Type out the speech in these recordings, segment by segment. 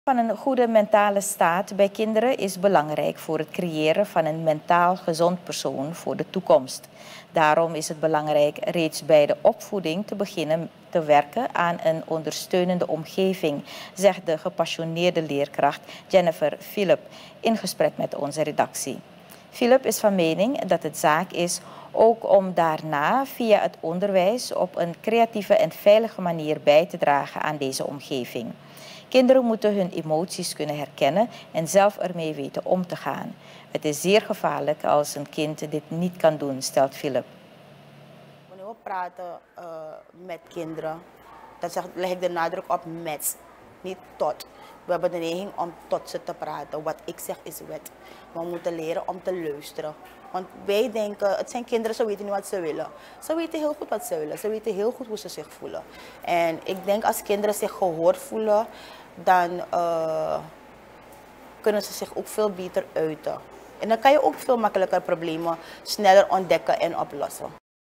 Van een goede mentale staat bij kinderen is belangrijk voor het creëren van een mentaal gezond persoon voor de toekomst. Daarom is het belangrijk reeds bij de opvoeding te beginnen te werken aan een ondersteunende omgeving, zegt de gepassioneerde leerkracht Jennifer Philip in gesprek met onze redactie. Philip is van mening dat het zaak is ook om daarna via het onderwijs op een creatieve en veilige manier bij te dragen aan deze omgeving. Kinderen moeten hun emoties kunnen herkennen en zelf ermee weten om te gaan. Het is zeer gevaarlijk als een kind dit niet kan doen, stelt Philip. Wanneer we praten met kinderen, dan leg ik de nadruk op met, niet tot. We hebben de neiging om tot ze te praten. Wat ik zeg is wet. We moeten leren om te luisteren. Want wij denken, het zijn kinderen, ze weten niet wat ze willen. Ze weten heel goed wat ze willen. Ze weten heel goed hoe ze zich voelen. En ik denk als kinderen zich gehoord voelen, dan kunnen ze zich ook veel beter uiten. En dan kan je ook veel makkelijker problemen sneller ontdekken en oplossen.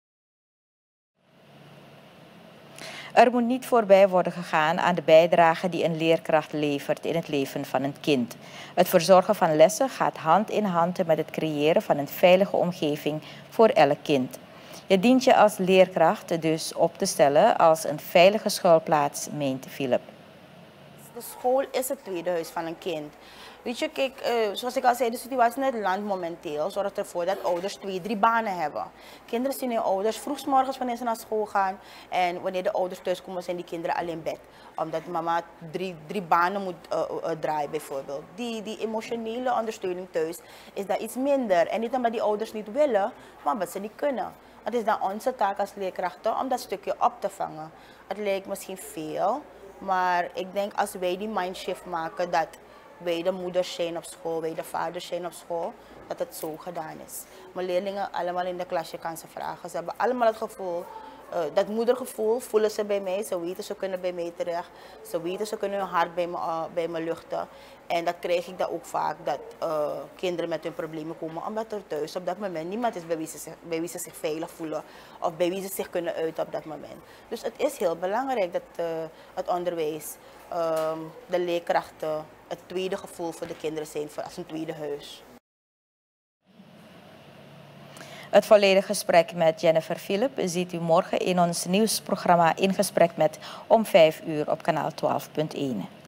Er moet niet voorbij worden gegaan aan de bijdrage die een leerkracht levert in het leven van een kind. Het verzorgen van lessen gaat hand in hand met het creëren van een veilige omgeving voor elk kind. Je dient je als leerkracht dus op te stellen als een veilige schuilplaats, meent Philip. De school is het tweede huis van een kind. Weet je, kijk, zoals ik al zei, de situatie in het land momenteel zorgt ervoor dat ouders 2, 3 banen hebben. Kinderen zien hun ouders vroegsmorgens wanneer ze naar school gaan. En wanneer de ouders thuiskomen zijn die kinderen al in bed. Omdat mama drie banen moet draaien bijvoorbeeld. Die emotionele ondersteuning thuis is daar iets minder. En niet omdat die ouders niet willen, maar omdat ze niet kunnen. Het is dan onze taak als leerkrachten om dat stukje op te vangen. Het lijkt misschien veel, maar ik denk als wij die mindshift maken dat wij de moeders zijn op school, wij de vaders zijn op school, dat het zo gedaan is. Mijn leerlingen allemaal in de klas, je kan ze vragen. Ze hebben allemaal het gevoel, dat moedergevoel voelen ze bij mij. Ze weten ze kunnen bij mij terecht. Ze weten ze kunnen hun hart bij me luchten. En dat krijg ik dan ook vaak, dat kinderen met hun problemen komen. Omdat er thuis op dat moment niemand is bij wie ze zich veilig voelen. Of bij wie ze zich kunnen uiten op dat moment. Dus het is heel belangrijk dat het onderwijs, de leerkrachten, het tweede gevoel voor de kinderen zijn als een tweede huis. Het volledige gesprek met Jennifer Philip ziet u morgen in ons nieuwsprogramma In Gesprek met om 5 uur op kanaal 12.1.